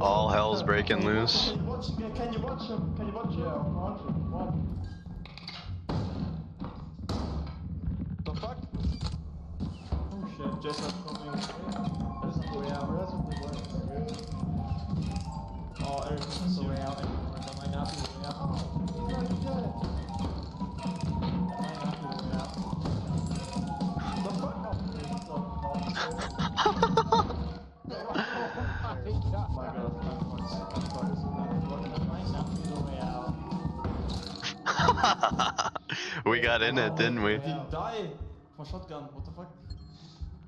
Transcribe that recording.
All hell's breaking loose. Can you watch him? Can you watch him? Can you watch him? Yeah, I'm watching. What? The fuck? Oh shit, Jason coming. There's no way out. That's what the way is. Oh, there's no way out anymore. That might not be the way out. He's already dead. That might not be the way out. The fuck? Oh, there's so my god, that might not be the way out. We got in it, didn't we? Did he die? For shotgun, what the fuck?